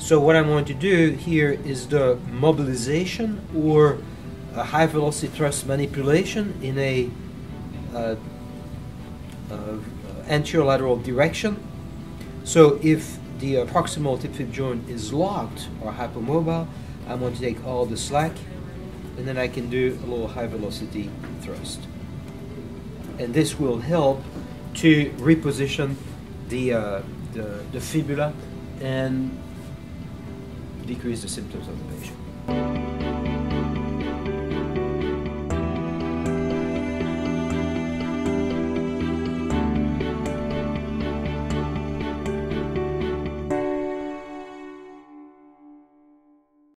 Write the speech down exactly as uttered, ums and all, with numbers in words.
So what I'm going to do here is the mobilization or a high velocity thrust manipulation in a uh, uh, anterolateral direction. So if the uh, proximal TibFib joint is locked or hypermobile, I'm going to take all the slack, and then I can do a little high velocity thrust. And this will help to reposition the, uh, the, the fibula and decrease the symptoms of the patient.